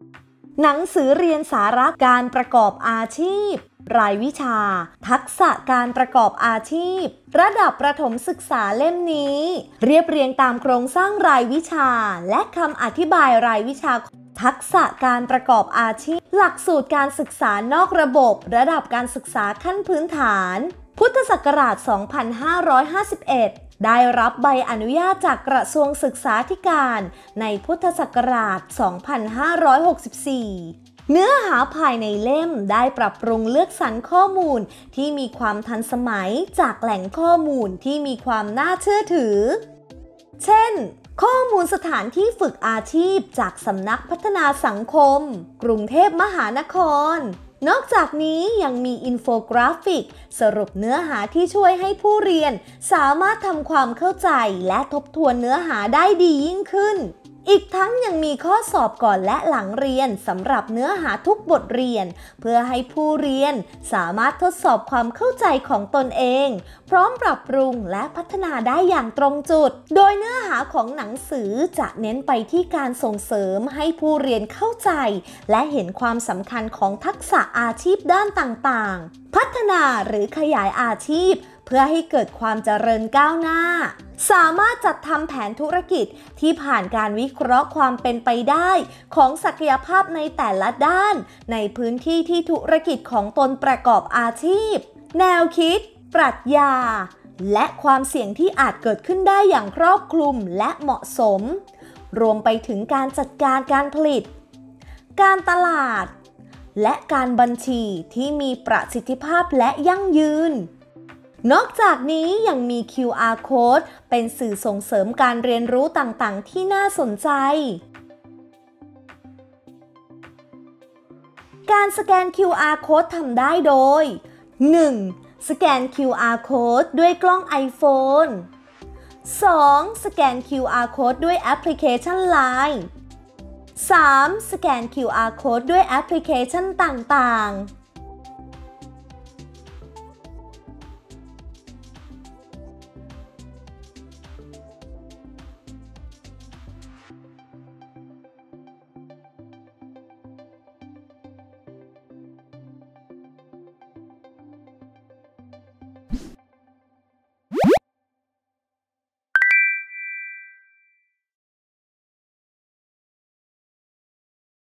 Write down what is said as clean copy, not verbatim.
หนังสือเรียนสาระการประกอบอาชีพรายวิชาทักษะการประกอบอาชีพระดับประถมศึกษาเล่มนี้เรียบเรียงตามโครงสร้างรายวิชาและคำอธิบายรายวิชาทักษะการประกอบอาชีพหลักสูตรการศึกษานอกระบบระดับการศึกษาขั้นพื้นฐานพุทธศักราช 2551 ได้รับใบอนุญาตจากกระทรวงศึกษาธิการในพุทธศักราช 2564 เนื้อหาภายในเล่มได้ปรับปรุงเลือกสรรข้อมูลที่มีความทันสมัยจากแหล่งข้อมูลที่มีความน่าเชื่อถือ เช่น ข้อมูลสถานที่ฝึกอาชีพจากสำนักพัฒนาสังคมกรุงเทพมหานครนอกจากนี้ยังมีอินโฟกราฟิกสรุปเนื้อหาที่ช่วยให้ผู้เรียนสามารถทำความเข้าใจและทบทวนเนื้อหาได้ดียิ่งขึ้นอีกทั้งยังมีข้อสอบก่อนและหลังเรียนสำหรับเนื้อหาทุกบทเรียนเพื่อให้ผู้เรียนสามารถทดสอบความเข้าใจของตนเองพร้อมปรับปรุงและพัฒนาได้อย่างตรงจุดโดยเนื้อหาของหนังสือจะเน้นไปที่การส่งเสริมให้ผู้เรียนเข้าใจและเห็นความสำคัญของทักษะอาชีพด้านต่างๆพัฒนาหรือขยายอาชีพเพื่อให้เกิดความเจริญก้าวหน้าสามารถจัดทำแผนธุรกิจที่ผ่านการวิเคราะห์ความเป็นไปได้ของศักยภาพในแต่ละด้านในพื้นที่ที่ธุรกิจของตนประกอบอาชีพแนวคิดปรัชญาและความเสี่ยงที่อาจเกิดขึ้นได้อย่างครอบคลุมและเหมาะสมรวมไปถึงการจัดการการผลิตการตลาดและการบัญชีที่มีประสิทธิภาพและยั่งยืนนอกจากนี้ยังมี QR Code เป็นสื่อส่งเสริมการเรียนรู้ต่างๆที่น่าสนใจการสแกน QR Code ทำได้โดย 1. สแกน QR Code ด้วยกล้อง iPhone 2. สแกน QR Code ด้วยแอปพลิเคชัน LINE 3. สแกน QR Code ด้วยแอปพลิเคชันต่างๆ